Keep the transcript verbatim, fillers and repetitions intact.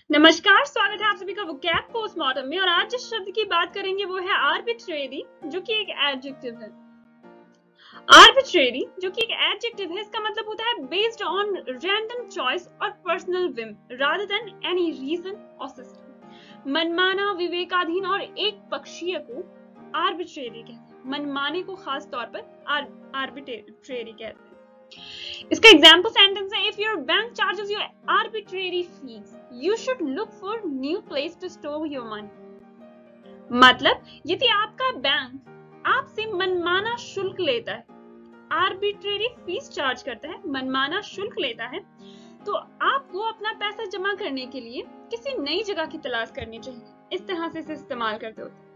नमस्कार, स्वागत है आप सभी का वोकैब पोस्टमार्टम में। और आज जिस शब्द की बात करेंगे वो है आर्बिट्रेरी, जो कि एक एडजेक्टिव है। आर्बिट्रेरी जो कि एक एडजेक्टिव है, इसका मतलब होता है बेस्ड ऑन रैंडम चॉइस और personal whim rather than any reason और सिस्टम। मनमाना, विवेकाधीन और एक पक्षीय को आर्बिट्रेरी कहते हैं। मनमाने को खास तौर पर आर्बिट्रेरी कहते हैं। इसका एग्जाम्पल सेंटेंस है, if your bank charges your arbitrary fees you should look for new place to store your money. मतलब यदि आपका बैंक आपसे मनमाना शुल्क लेता है, आर्बिट्रेरी फीस चार्ज करता है, मनमाना शुल्क लेता है, तो आपको अपना पैसा जमा करने के लिए किसी नई जगह की तलाश करनी चाहिए। इस तरह से इसे इस्तेमाल करते होते हैं।